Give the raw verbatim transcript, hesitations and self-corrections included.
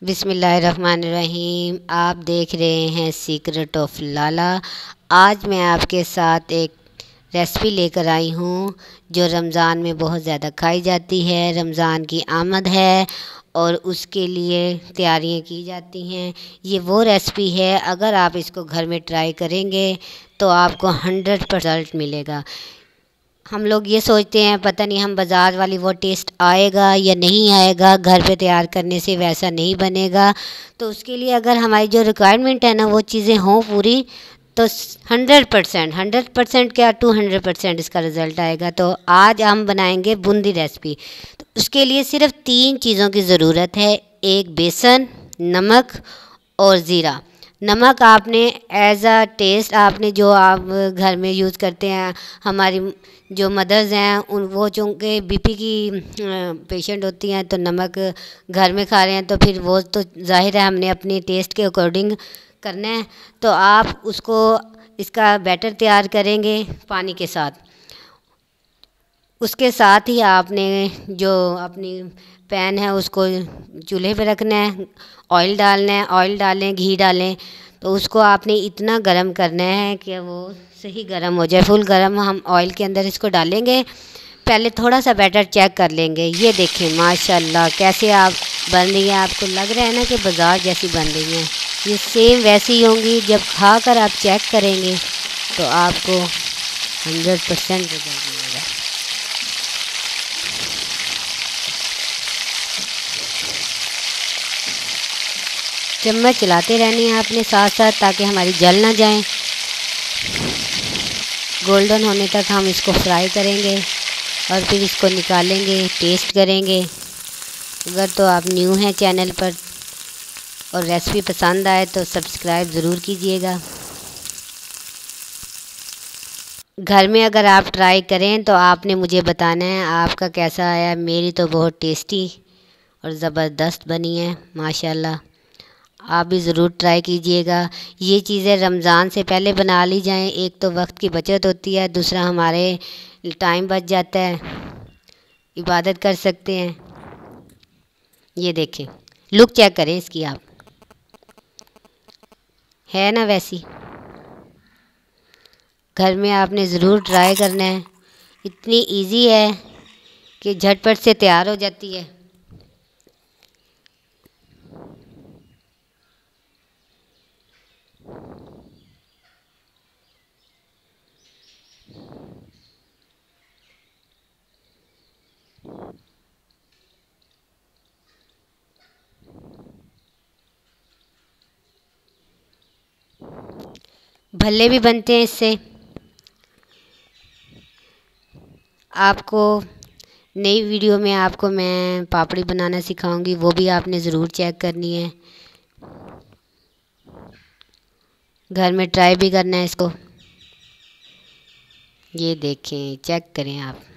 बिस्मिल्लाहिर्रहमानिर्रहीम। आप देख रहे हैं सीक्रेट ऑफ लाला। आज मैं आपके साथ एक रेसिपी लेकर आई हूँ जो रमज़ान में बहुत ज़्यादा खाई जाती है। रमज़ान की आमद है और उसके लिए तैयारियां की जाती हैं। ये वो रेसिपी है, अगर आप इसको घर में ट्राई करेंगे तो आपको हंड्रेड परसेंट मिलेगा। हम लोग ये सोचते हैं पता नहीं हम बाज़ार वाली वो टेस्ट आएगा या नहीं आएगा, घर पे तैयार करने से वैसा नहीं बनेगा। तो उसके लिए अगर हमारी जो रिक्वायरमेंट है ना वो चीज़ें हों पूरी, तो हंड्रेड परसेंट हंड्रेड परसेंट क्या टू हंड्रेड परसेंट इसका रिज़ल्ट आएगा। तो आज हम बनाएंगे बूंदी रेसिपी। तो उसके लिए सिर्फ तीन चीज़ों की ज़रूरत है। एक बेसन, नमक और ज़ीरा। नमक आपने एज अ टेस्ट, आपने जो आप घर में यूज़ करते हैं, हमारी जो मदर्स हैं उन वो चूँकि बीपी की पेशेंट होती हैं तो नमक घर में खा रहे हैं तो फिर वो तो जाहिर है हमने अपने टेस्ट के अकॉर्डिंग करना है। तो आप उसको इसका बैटर तैयार करेंगे पानी के साथ। उसके साथ ही आपने जो अपनी पैन है उसको चूल्हे पे रखना है, ऑयल डालना है। ऑयल डालें, घी डालें तो उसको आपने इतना गरम करना है कि वो सही गरम हो जाए। फुल गरम हम ऑयल के अंदर इसको डालेंगे। पहले थोड़ा सा बैटर चेक कर लेंगे। ये देखें माशाल्लाह कैसे आप बन रही है, आपको लग रहा है ना कि बाज़ार जैसी बन रही हैं। ये सेम वैसी ही होंगी। जब खा कर आप चेक करेंगे तो आपको हंड्रेड परसेंट रिजल्ट मिलेगा। चम्मच चलाते रहनी है आपने साथ साथ, ताकि हमारी जल ना जाए। गोल्डन होने तक हम इसको फ्राई करेंगे और फिर इसको निकालेंगे, टेस्ट करेंगे। अगर तो आप न्यू हैं चैनल पर और रेसिपी पसंद आए तो सब्सक्राइब ज़रूर कीजिएगा। घर में अगर आप ट्राई करें तो आपने मुझे बताना है आपका कैसा आया। मेरी तो बहुत टेस्टी और ज़बरदस्त बनी है माशाल्लाह। आप भी ज़रूर ट्राई कीजिएगा। ये चीज़ें रमज़ान से पहले बना ली जाएं। एक तो वक्त की बचत होती है, दूसरा हमारे टाइम बच जाता है, इबादत कर सकते हैं। ये देखें, लुक चेक करें इसकी, आप है ना वैसी। घर में आपने ज़रूर ट्राई करना है। इतनी इजी है कि झटपट से तैयार हो जाती है। भल्ले भी बनते हैं इससे। आपको नई वीडियो में आपको मैं पापड़ी बनाना सिखाऊंगी, वो भी आपने ज़रूर चेक करनी है। घर में ट्राई भी करना है इसको। ये देखें, चेक करें आप।